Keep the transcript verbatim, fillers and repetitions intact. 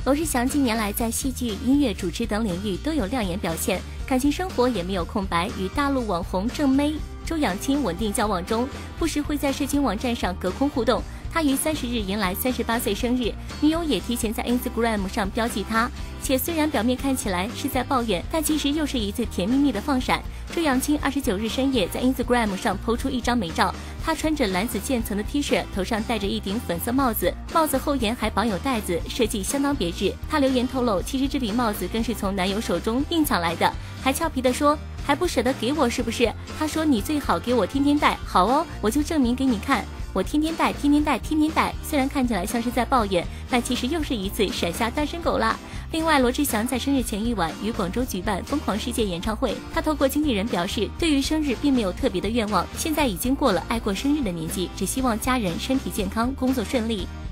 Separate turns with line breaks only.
罗志祥近年来在戏剧、音乐、主持等领域都有亮眼表现，感情生活也没有空白，与大陆网红郑妹、周扬青稳定交往中，不时会在社群网站上隔空互动。他于三十日迎来三十八岁生日，女友也提前在 Instagram 上标记他，且虽然表面看起来是在抱怨，但其实又是一次甜蜜蜜的放闪。周扬青二十九日深夜在 Instagram 上抛出一张美照，她穿着蓝紫渐层的 T 恤，头上戴着一顶粉色帽子，帽子后沿还绑有带子，设计相当别致。她留言透露，其实这顶帽子更是从男友手中硬抢来的，还俏皮地说，还不舍得给我是不是？他说你最好给我天天戴，好哦，我就证明给你看，我天天戴，天天戴，天天戴。虽然看起来像是在抱怨，但其实又是一次闪下单身狗啦。另外，罗志祥在生日前一晚于广州举办《疯狂世界》演唱会，他透过经纪人表示，对于生日并没有特别的愿望，现在已经过了爱过生日的年纪，只希望家人身体健康，工作顺利。